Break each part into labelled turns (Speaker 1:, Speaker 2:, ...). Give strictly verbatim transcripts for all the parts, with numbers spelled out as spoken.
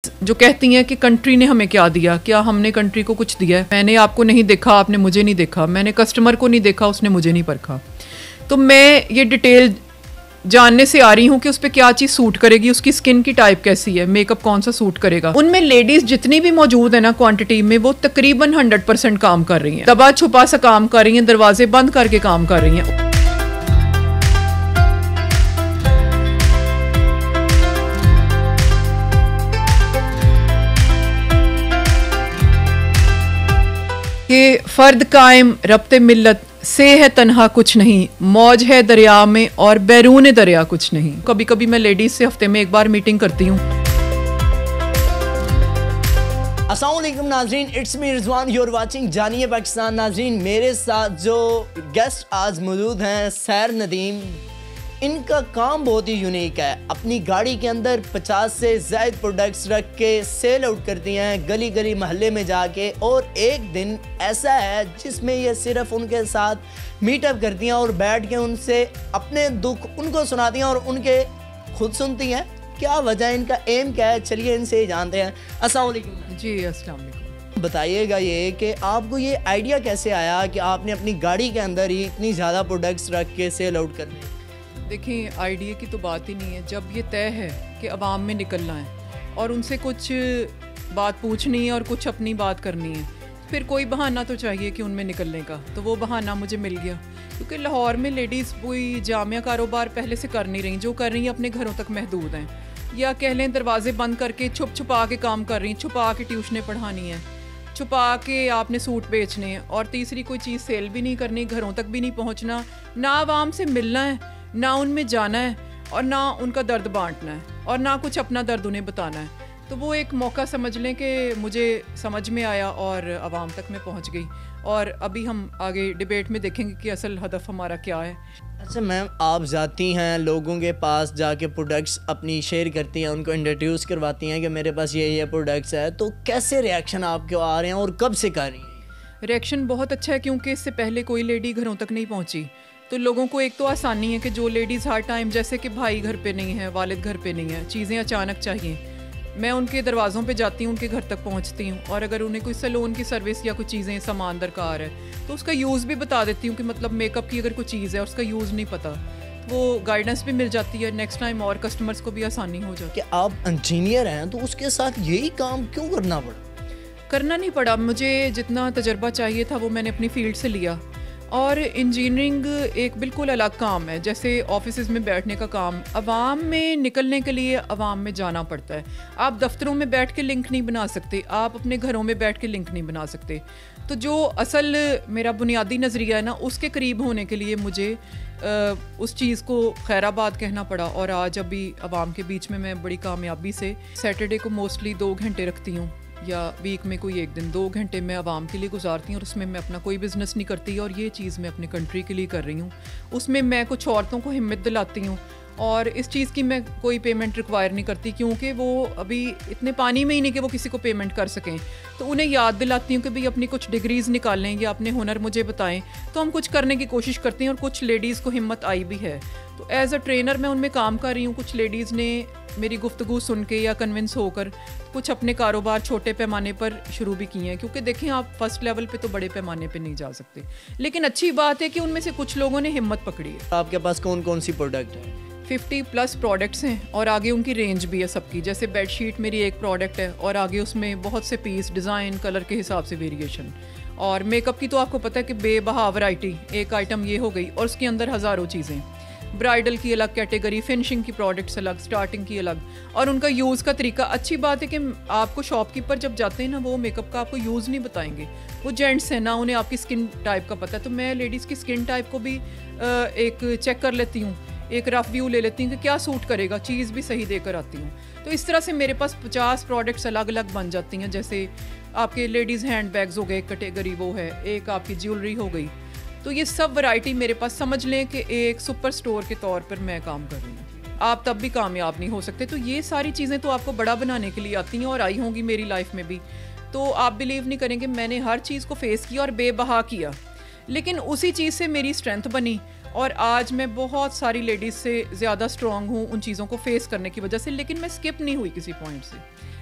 Speaker 1: जो कहती हैं कि कंट्री ने हमें क्या दिया, क्या हमने कंट्री को कुछ दिया है? मैंने आपको नहीं देखा, आपने मुझे नहीं देखा, मैंने कस्टमर को नहीं देखा, उसने मुझे नहीं परखा। तो मैं ये डिटेल जानने से आ रही हूँ कि उस पर क्या चीज़ सूट करेगी, उसकी स्किन की टाइप कैसी है, मेकअप कौन सा सूट करेगा। उनमें लेडीज़ जितनी भी मौजूद है ना क्वांटिटी में, वो तकरीबन हंड्रेड परसेंट काम कर रही हैं, दबा छुपा सा काम कर रही हैं, दरवाजे बंद करके काम कर रही हैं। कि फ़र्द कायम रब्ते मिल्लत से है तन्हा कुछ नहीं, मौज है दरिया में और बैरून दरिया कुछ नहीं। कभी कभी मैं लेडीज़ से हफ्ते में एक बार मीटिंग करती हूँ।
Speaker 2: अस्सलाम वालेकुम नाज़रीन, it's me Rizwan, you are watching जानिए पाकिस्तान। नाज़रीन, मेरे साथ जो गेस्ट आज मौजूद हैं, सैर नदीम, इनका काम बहुत ही यूनिक है। अपनी गाड़ी के अंदर पचास से ज़ायद प्रोडक्ट्स रख के सेल आउट करती हैं गली गली मोहल्ले में जाके, और एक दिन ऐसा है जिसमें ये सिर्फ उनके साथ मीटअप करती हैं और बैठ के उनसे अपने दुख उनको सुनाती हैं और उनके खुद सुनती हैं। क्या वजह है, इनका एम क्या है, चलिए इनसे जानते हैं। अस्सलाम वालेकुम।
Speaker 1: जी अस्सलाम वालेकुम।
Speaker 2: बताइएगा ये कि आपको ये आइडिया कैसे आया कि आपने अपनी गाड़ी के अंदर ही इतनी ज़्यादा प्रोडक्ट्स रख के सेल आउट करने?
Speaker 1: देखिए, आइडिया की तो बात ही नहीं है। जब ये तय है कि अवाम में निकलना है और उनसे कुछ बात पूछनी है और कुछ अपनी बात करनी है, फिर कोई बहाना तो चाहिए कि उनमें निकलने का। तो वो बहाना मुझे मिल गया, क्योंकि लाहौर में लेडीज़ कोई जामिया कारोबार पहले से कर नहीं रही, जो कर रही हैं अपने घरों तक महदूद हैं, या कह लें दरवाजे बंद करके छुप छुपा के काम कर रही हैं, छुपा के ट्यूशनें पढ़ानी है, छुपा के आपने सूट बेचने हैं, और तीसरी कोई चीज़ सेल भी नहीं करनी, घरों तक भी नहीं पहुँचना, ना आवाम से मिलना है, ना उनमें जाना है, और ना उनका दर्द बांटना है, और ना कुछ अपना दर्द उन्हें बताना है। तो वो एक मौका समझ लें कि मुझे समझ में आया और आवाम तक मैं पहुंच गई। और अभी हम आगे डिबेट में देखेंगे कि असल हदफ हमारा क्या है।
Speaker 2: अच्छा मैम, आप जाती हैं लोगों के पास जाके प्रोडक्ट्स अपनी शेयर करती हैं, उनको इंट्रोड्यूस करवाती हैं कि मेरे पास ये ये प्रोडक्ट्स है, तो कैसे रिएक्शन आपके आ रहे हैं और कब से कर रही हैं?
Speaker 1: रिएक्शन बहुत अच्छा है, क्योंकि इससे पहले कोई लेडी घरों तक नहीं पहुंची। तो लोगों को एक तो आसानी है कि जो लेडीज़ हर टाइम, जैसे कि भाई घर पे नहीं है, वालिद घर पे नहीं है, चीज़ें अचानक चाहिए, मैं उनके दरवाज़ों पे जाती हूँ, उनके घर तक पहुँचती हूँ, और अगर उन्हें कोई सैलून की सर्विस या कुछ चीज़ें सामान दरकार है तो उसका यूज़ भी बता देती हूँ कि मतलब मेकअप की अगर कोई चीज़ है उसका यूज़ नहीं पता, तो वो गाइडेंस भी मिल जाती है, नेक्स्ट टाइम और कस्टमर्स को भी आसानी हो जाती है।
Speaker 2: कि आप इंजीनियर हैं तो उसके साथ यही काम क्यों करना पड़ा?
Speaker 1: करना नहीं पड़ा, मुझे जितना तजर्बा चाहिए था वो मैंने अपनी फील्ड से लिया। और इंजीनियरिंग एक बिल्कुल अलग काम है, जैसे ऑफिसेज में बैठने का काम। अवाम में निकलने के लिए अवाम में जाना पड़ता है। आप दफ्तरों में बैठ के लिंक नहीं बना सकते, आप अपने घरों में बैठ के लिंक नहीं बना सकते। तो जो असल मेरा बुनियादी नज़रिया है ना, उसके करीब होने के लिए मुझे आ, उस चीज़ को खैराबाद कहना पड़ा। और आज अभी अवाम के बीच में मैं बड़ी कामयाबी से सैटरडे को मोस्टली दो घंटे रखती हूँ, या वीक में कोई एक दिन दो घंटे मैं आवाम के लिए गुजारती हूँ, और उसमें मैं अपना कोई बिज़नेस नहीं करती, और ये चीज़ मैं अपनी कंट्री के लिए कर रही हूँ। उसमें मैं कुछ औरतों को हिम्मत दिलाती हूँ, और इस चीज़ की मैं कोई पेमेंट रिक्वायर नहीं करती, क्योंकि वो अभी इतने पानी में ही नहीं कि वो किसी को पेमेंट कर सकें। तो उन्हें याद दिलाती हूँ कि भाई अपनी कुछ डिग्रीज़ निकालें या अपने हुनर मुझे बताएं, तो हम कुछ करने की कोशिश करते हैं, और कुछ लेडीज़ को हिम्मत आई भी है। तो एज़ अ ट्रेनर मैं उनमें काम कर रही हूँ। कुछ लेडीज़ ने मेरी गुफ्तगू सुन के या कन्विंस होकर कुछ अपने कारोबार छोटे पैमाने पर शुरू भी किए हैं, क्योंकि देखें आप फर्स्ट लेवल पे तो बड़े पैमाने पे नहीं जा सकते, लेकिन अच्छी बात है कि उनमें से कुछ लोगों ने हिम्मत पकड़ी है।
Speaker 2: आपके पास कौन कौन सी प्रोडक्ट है?
Speaker 1: फिफ्टी प्लस प्रोडक्ट्स हैं, और आगे उनकी रेंज भी है सबकी। जैसे बेडशीट मेरी एक प्रोडक्ट है, और आगे उसमें बहुत से पीस, डिज़ाइन, कलर के हिसाब से वेरिएशन। और मेकअप की तो आपको पता है कि बेबहा वैरायटी, एक आइटम ये हो गई, और उसके अंदर हज़ारों चीज़ें। ब्राइडल की अलग कैटेगरी, फिनिशिंग की प्रोडक्ट्स अलग, स्टार्टिंग की अलग, और उनका यूज़ का तरीका। अच्छी बात है कि आपको शॉपकीपर जब जाते हैं ना, वो मेकअप का आपको यूज़ नहीं बताएंगे, वो जेंट्स हैं ना, उन्हें आपकी स्किन टाइप का पता है। तो मैं लेडीज़ की स्किन टाइप को भी एक चेक कर लेती हूँ, एक रफ व्यू ले लेती हूँ कि क्या सूट करेगा, चीज़ भी सही देकर आती हूँ। तो इस तरह से मेरे पास पचास प्रोडक्ट्स अलग अलग बन जाती हैं। जैसे आपके लेडीज़ हैंड बैग्स हो गए, एक कैटेगरी वो है, एक आपकी ज्वेलरी हो गई। तो ये सब वैरायटी मेरे पास, समझ लें कि एक सुपर स्टोर के तौर पर मैं काम कर रही हूँ। आप तब भी कामयाब नहीं हो सकते। तो ये सारी चीज़ें तो आपको बड़ा बनाने के लिए आती हैं, और आई होंगी मेरी लाइफ में भी। तो आप बिलीव नहीं करेंगे, मैंने हर चीज़ को फेस किया और बेबहा किया, लेकिन उसी चीज़ से मेरी स्ट्रेंथ बनी, और आज मैं बहुत सारी लेडीज़ से ज़्यादा स्ट्रॉन्ग हूँ उन चीज़ों को फेस करने की वजह से। लेकिन मैं स्किप नहीं हुई किसी पॉइंट से,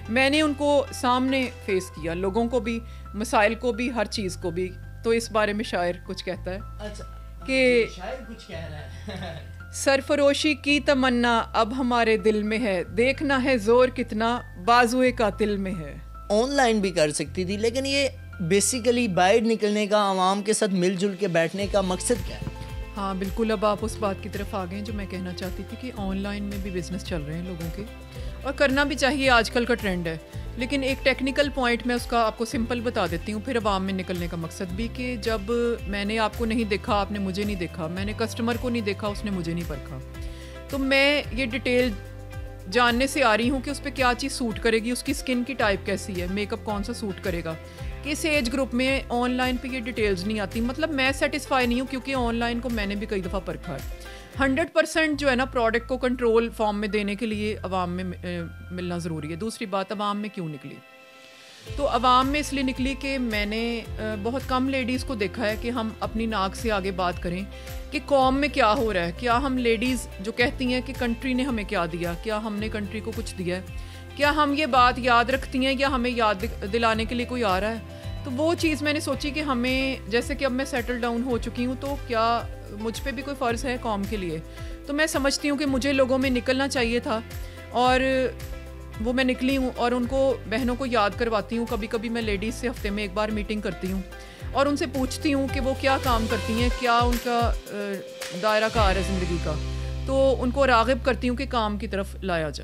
Speaker 1: मैंने उनको सामने फेस किया, लोगों को भी, मसाइल को भी, हर चीज़ को भी। तो इस बारे में शायर कुछ कहता है
Speaker 2: अच्छा
Speaker 1: कि
Speaker 2: शायर कुछ कह रहा है
Speaker 1: सरफरोशी की तमन्ना अब हमारे दिल में है, देखना है जोर कितना बाजुए कातिल में है।
Speaker 2: ऑनलाइन भी कर सकती थी, लेकिन ये बेसिकली बाहर निकलने का, आवाम के साथ मिलजुल के बैठने का मकसद क्या है?
Speaker 1: हाँ बिल्कुल, अब आप उस बात की तरफ आ गए जो मैं कहना चाहती थी कि ऑनलाइन में भी बिज़नेस चल रहे हैं लोगों के, और करना भी चाहिए, आजकल का ट्रेंड है। लेकिन एक टेक्निकल पॉइंट मैं उसका आपको सिंपल बता देती हूँ, फिर अवाम में निकलने का मकसद भी कि जब मैंने आपको नहीं देखा, आपने मुझे नहीं देखा, मैंने कस्टमर को नहीं देखा, उसने मुझे नहीं परखा, तो मैं ये डिटेल जानने से आ रही हूँ कि उस पर क्या चीज़ सूट करेगी, उसकी स्किन की टाइप कैसी है, मेकअप कौन सा सूट करेगा। किस एज ग्रुप में ऑनलाइन पे ये डिटेल्स नहीं आती। मतलब मैं सेटिस्फाई नहीं हूँ, क्योंकि ऑनलाइन को मैंने भी कई दफ़ा परखा है। हंड्रेड परसेंट जो है ना प्रोडक्ट को कंट्रोल फॉर्म में देने के लिए अवाम में मिलना ज़रूरी है। दूसरी बात, अवाम में क्यों निकली? तो अवाम में इसलिए निकली कि मैंने बहुत कम लेडीज़ को देखा है कि हम अपनी नाक से आगे बात करें कि कौम में क्या हो रहा है। क्या हम लेडीज़ जो कहती हैं कि कंट्री ने हमें क्या दिया, क्या हमने कंट्री को कुछ दिया है, क्या हम ये बात याद रखती हैं या हमें याद दिलाने के लिए कोई आ रहा है? तो वो चीज़ मैंने सोची कि हमें, जैसे कि अब मैं सेटल डाउन हो चुकी हूँ, तो क्या मुझ पे भी कोई फ़र्ज़ है कौम के लिए? तो मैं समझती हूँ कि मुझे लोगों में निकलना चाहिए था, और वो मैं निकली हूँ, और उनको, बहनों को याद करवाती हूँ। कभी कभी मैं लेडीज़ से हफ्ते में एक बार मीटिंग करती हूँ और उनसे पूछती हूँ कि वो क्या काम करती हैं, क्या उनका दायरा कार है ज़िंदगी का, तो उनको राग़िब करती हूँ कि काम की तरफ लाया जाए।